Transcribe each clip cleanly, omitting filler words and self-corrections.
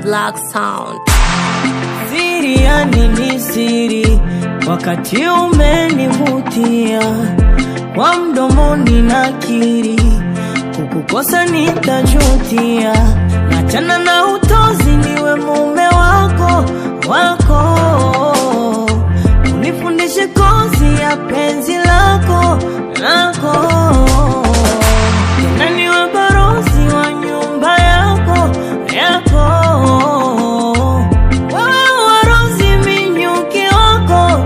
Black Sound. Siri ya nini siri, wakati umenivutia kwa mdomoni nakiri, kukukosa nitajutia. Nachana na utozi niwe mume wako, unifundishe kozi ya penzi lako. Tena niwe barozi wa nyumba yako. Warozi minyuki wako.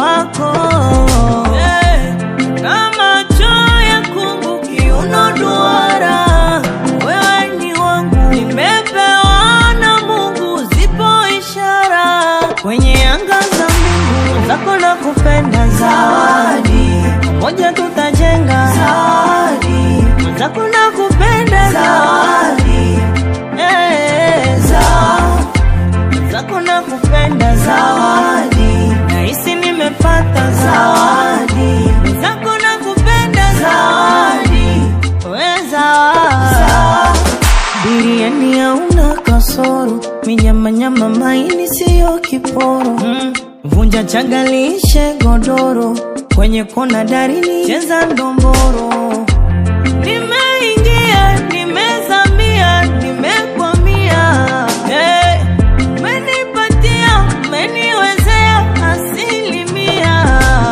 Na macho ya kungu kiuno duara. Wewe ni wangu, nimepewa na Mungu, zipo ishara kwenye anga za mbingu zako na kupenda. Zawadi moja tutajenga, zawadi zako na kupenda. Zawadi zako na kupenda. Zawadi nahisi nimepata. Zawadi zako na kupenda. Zawadi biriani hauna kasoro, minyama maini siyo kiporo. Vunja changalishe godoro, kwenye kona darini cheza ndomboro. Nimeingia, nimezamia, nimekwamia. Umenipatia, umeniwezea asilimia.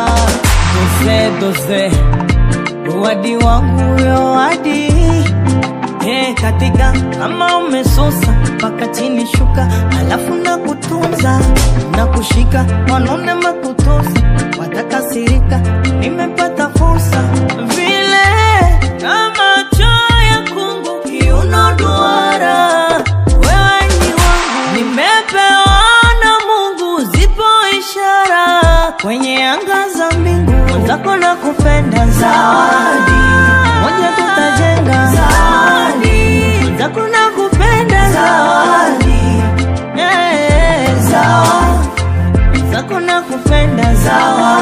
Doze, zawadi wangu yo hadi. Katika kama umesosa paka chini shuka, alafu na kutunza na kushika. Wanaone makutosa watakasirika, nimepata fursa vile. Na macho ya kungu kiuno duara. Wewe ni wangu, nimepewa na Mungu, zipo ishara kwenye anga za mbingu zako na kupenda. Zawadi moja tutajenga, zawadi zako na kupenda. Zawadi zako na kupenda. Zawadi